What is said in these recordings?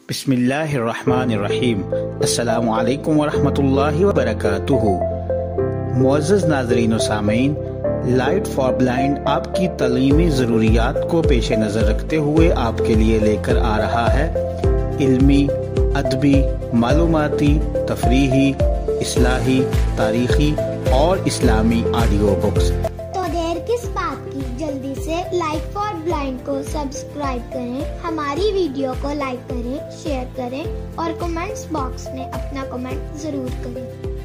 بسم اللہ الرحمن الرحیم۔ السلام علیکم ورحمۃ اللہ وبرکاتہ۔ معزز ناظرین و سامعین، لائٹ فار بلائنڈ آپ کی تعلیمی ضروریات کو پیش نظر رکھتے ہوئے آپ کے لیے لے کر آ رہا ہے علمی، ادبی، معلوماتی، تفریحی، اصلاحی، تاریخی اور اسلامی آڈیو بکس۔ تو دیر کس بات کی، جلدی سے لائٹ فار بلائنڈ کو سبسکرائب کریں، ہماری ویڈیو کو لائک کریں، شیئر کریں اور کمنٹس باکس میں اپنا کمنٹ ضرور کریں۔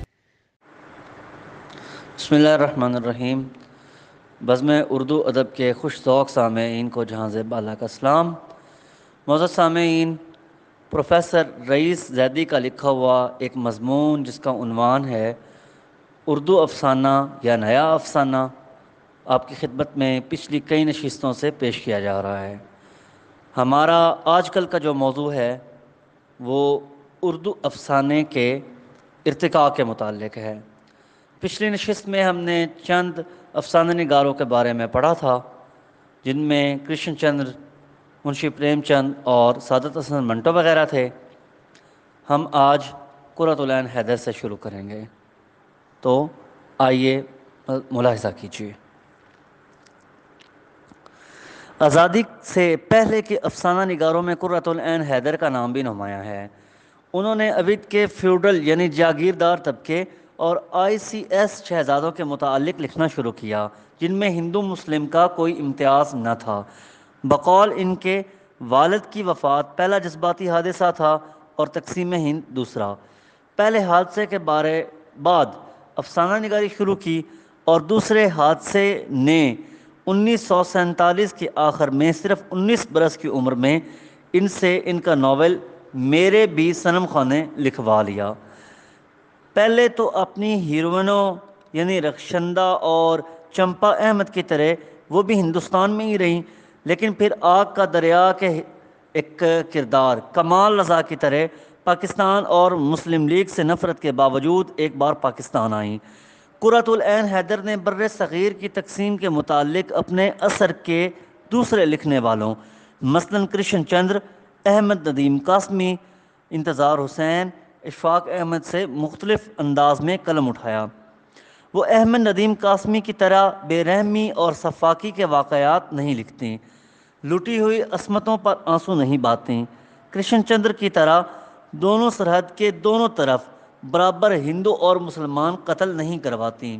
بسم اللہ الرحمن الرحیم۔ بزم اردو ادب کے خوش ذوق سامعین کو جہاں سے بالا کا سلام۔ معزز سامعین، پروفیسر رئیس زیدی کا لکھا ہوا ایک مضمون جس کا عنوان ہے اردو افسانہ یا نیا افسانہ، آپ کی خدمت میں پچھلی کئی نشستوں سے پیش کیا جا رہا ہے۔ ہمارا آج کل کا جو موضوع ہے وہ اردو افسانے کے ارتقاء کے متعلق ہے۔ پچھلی نشست میں ہم نے چند افسانہ نگاروں کے بارے میں پڑھا تھا، جن میں کرشن چندر، منشی پریم چند اور سعادت حسن منٹو وغیرہ تھے۔ ہم آج قرۃ العین حیدر سے شروع کریں گے، تو آئیے ملاحظہ کیجیے۔ آزادی سے پہلے کے افسانہ نگاروں میں قرۃ العین حیدر کا نام بھی نمایاں ہے۔ انہوں نے اودھ کے فیوڈل یعنی جاگیردار طبقے اور آئی سی ایس شہزادوں کے متعلق لکھنا شروع کیا، جن میں ہندو مسلم کا کوئی امتیاز نہ تھا۔ بقول ان کے والد کی وفات پہلا جذباتی حادثہ تھا اور تقسیم ہند دوسرا۔ پہلے حادثے کے بعد افسانہ نگاری شروع کی اور دوسرے حادثے نے 1947 کے آخر میں صرف 19 برس کی عمر میں ان سے ان کا ناول میرے بھی صنم خواہ نے لکھوا لیا۔ پہلے تو اپنی ہیروئنوں یعنی رخشندہ اور چمپا احمد کی طرح وہ بھی ہندوستان میں ہی رہیں، لیکن پھر آگ کا دریا کے ایک کردار کمال رضا کی طرح پاکستان اور مسلم لیگ سے نفرت کے باوجود ایک بار پاکستان آئیں۔ قرۃ العین حیدر نے بر صغیر کی تقسیم کے متعلق اپنے اثر کے دوسرے لکھنے والوں مثلاً کرشن چندر، احمد ندیم قاسمی، انتظار حسین، اشفاق احمد سے مختلف انداز میں قلم اٹھایا۔ وہ احمد ندیم قاسمی کی طرح بے رحمی اور سفاکی کے واقعات نہیں لکھتے، لٹی ہوئی عصمتوں پر آنسو نہیں بہاتے۔ کرشن چندر کی طرح دونوں سرحد کے دونوں طرف برابر ہندو اور مسلمان قتل نہیں کرواتے۔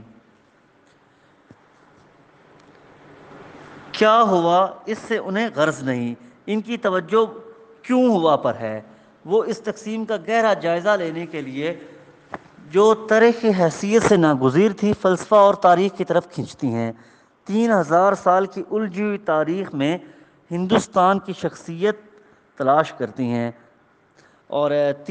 کیا ہوا اس سے انہیں غرض نہیں، ان کی توجہ کیوں ہوا پر ہے۔ وہ اس تقسیم کا گہرا جائزہ لینے کے لیے جو تاریخی حیثیت سے ناگزیر تھی فلسفہ اور تاریخ کی طرف کھنچتی ہیں۔ 3000 سال کی الجھی ہوئی تاریخ میں ہندوستان کی شخصیت تلاش کرتی ہیں، اور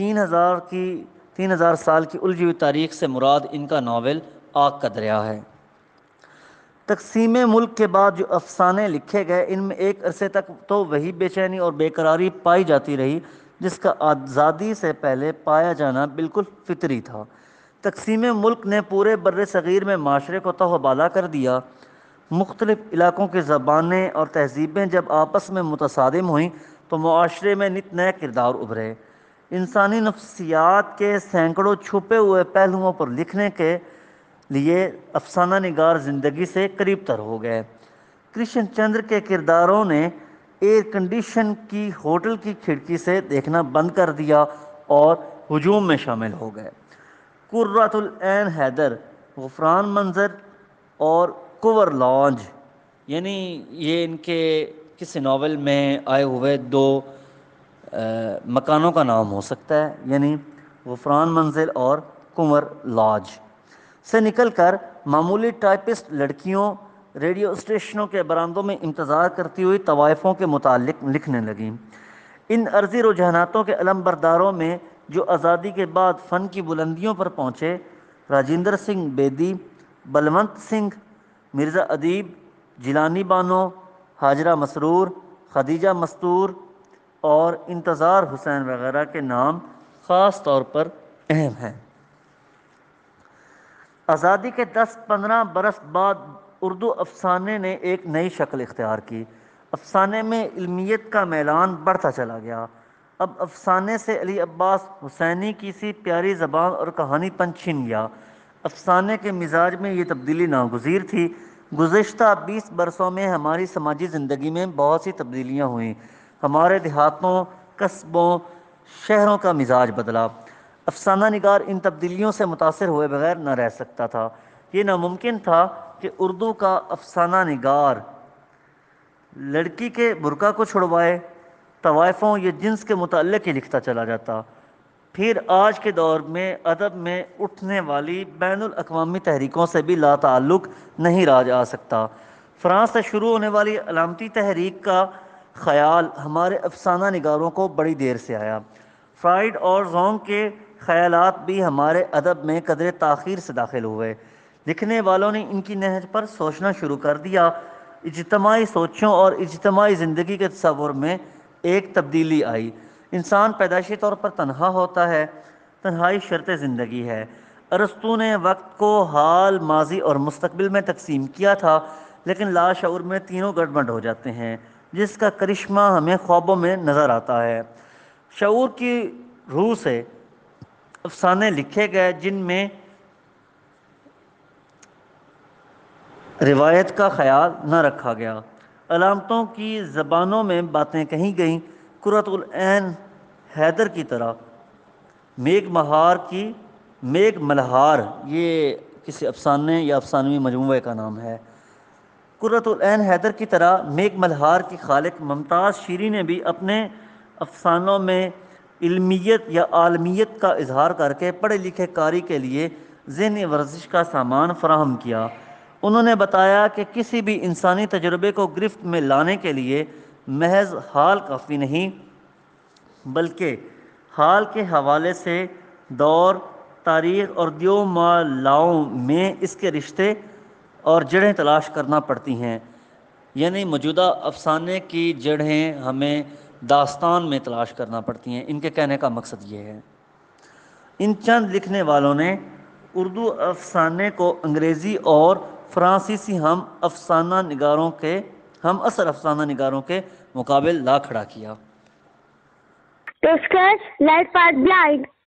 3000 سال کی الجھی ہوئی تاریخ سے مراد ان کا ناول آگ کا دریا ہے۔ تقسیم ملک کے بعد جو افسانے لکھے گئے ان میں ایک عرصے تک تو وہی بے چینی اور بے قراری پائی جاتی رہی جس کا آزادی سے پہلے پایا جانا بالکل فطری تھا۔ تقسیم ملک نے پورے بر صغیر میں معاشرے کو تہہ و بالا کر دیا۔ مختلف علاقوں کی زبانیں اور تہذیبیں جب آپس میں متصادم ہوئیں تو معاشرے میں نت نئے کردار ابھرے۔ انسانی نفسیات کے سینکڑوں چھپے ہوئے پہلوؤں پر لکھنے کے لیے افسانہ نگار زندگی سے قریب تر ہو گئے۔ کرشن چندر کے کرداروں نے ایئر کنڈیشن کی ہوٹل کی کھڑکی سے دیکھنا بند کر دیا اور ہجوم میں شامل ہو گئے۔ قرۃ العین حیدر، غفران منظر اور کنور لاج، یعنی یہ ان کے کسی ناول میں آئے ہوئے دو مکانوں کا نام ہو سکتا ہے، یعنی غفران منزل اور کنور لاج سے نکل کر معمولی ٹائپسٹ لڑکیوں ریڈیو اسٹیشنوں کے برآمدوں میں انتظار کرتی ہوئی طوائفوں کے متعلق لکھنے لگیں۔ ان عرضی رجحاناتوں کے علم برداروں میں جو آزادی کے بعد فن کی بلندیوں پر پہنچے، راجندر سنگھ بیدی، بلونت سنگھ، مرزا ادیب، جیلانی بانو، ہاجرہ مسرور، خدیجہ مستور اور انتظار حسین وغیرہ کے نام خاص طور پر اہم ہیں۔ آزادی کے 10-15 برس بعد اردو افسانے نے ایک نئی شکل اختیار کی۔ افسانے میں علمیت کا میلان بڑھتا چلا گیا۔ اب افسانے سے علی عباس حسینی کی سی پیاری زبان اور کہانی پن چھن گیا۔ افسانے کے مزاج میں یہ تبدیلی ناگزیر تھی۔ گزشتہ 20 برسوں میں ہماری سماجی زندگی میں بہت سی تبدیلیاں ہوئیں۔ ہمارے دیہاتوں، قصبوں، شہروں کا مزاج بدلا۔ افسانہ نگار ان تبدیلیوں سے متاثر ہوئے بغیر نہ رہ سکتا تھا۔ یہ ناممکن تھا کہ اردو کا افسانہ نگار لڑکی کے برقع کو چھڑوائے، طوائفوں یا جنس کے متعلق ہی لکھتا چلا جاتا۔ پھر آج کے دور میں ادب میں اٹھنے والی بین الاقوامی تحریکوں سے بھی لا تعلق نہیں رہا جا سکتا۔ فرانس سے شروع ہونے والی علامتی تحریک کا خیال ہمارے افسانہ نگاروں کو بڑی دیر سے آیا۔ فرائڈ اور زونگ کے خیالات بھی ہمارے ادب میں قدرے تاخیر سے داخل ہوئے۔ لکھنے والوں نے ان کی نہج پر سوچنا شروع کر دیا۔ اجتماعی سوچوں اور اجتماعی زندگی کے تصور میں ایک تبدیلی آئی۔ انسان پیدائشی طور پر تنہا ہوتا ہے، تنہائی شرط زندگی ہے۔ ارسطو نے وقت کو حال، ماضی اور مستقبل میں تقسیم کیا تھا، لیکن لاشعور میں تینوں گڑبڑ ہو جاتے ہیں، جس کا کرشمہ ہمیں خوابوں میں نظر آتا ہے۔ شعور کی روح سے افسانے لکھے گئے جن میں روایت کا خیال نہ رکھا گیا، علامتوں کی زبانوں میں باتیں کہی گئیں۔ قرۃ العین حیدر کی طرح میغ ملہار، یہ کسی افسانے یا افسانوی مجموعے کا نام ہے۔ قرۃ العین حیدر کی طرح میغ ملہار کی خالق ممتاز شیریں نے بھی اپنے افسانوں میں علمیت یا عالمیت کا اظہار کر کے پڑھے لکھے قاری کے لیے ذہنی ورزش کا سامان فراہم کیا۔ انہوں نے بتایا کہ کسی بھی انسانی تجربے کو گرفت میں لانے کے لیے محض حال کافی نہیں، بلکہ حال کے حوالے سے دور، تاریخ اور دیو مالاؤں میں اس کے رشتے اور جڑیں تلاش کرنا پڑتی ہیں۔ یعنی موجودہ افسانے کی جڑیں ہمیں داستان میں تلاش کرنا پڑتی ہیں۔ ان کے کہنے کا مقصد یہ ہے۔ ان چند لکھنے والوں نے اردو افسانے کو انگریزی اور فرانسیسی ہم عصر افسانہ نگاروں کے مقابل لا کھڑا کیا۔ پیشکش لائٹ فار بلائنڈ